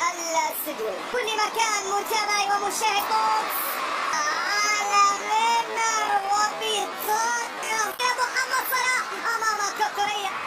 الاستديو كل مكان متابعي ومشاهد على منر وبطاقة يا محمد صلاح أمام كوكوريا.